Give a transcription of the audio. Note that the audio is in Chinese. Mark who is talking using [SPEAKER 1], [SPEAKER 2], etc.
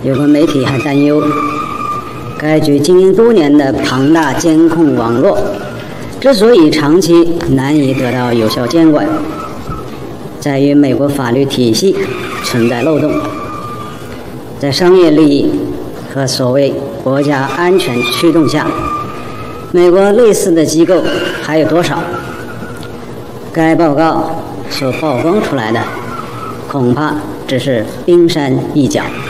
[SPEAKER 1] 有个媒体还担忧，该局经营多年的庞大监控网络之所以长期难以得到有效监管，在于美国法律体系存在漏洞，在商业利益和所谓国家安全驱动下，美国类似的机构还有多少？该报告所曝光出来的，恐怕只是冰山一角。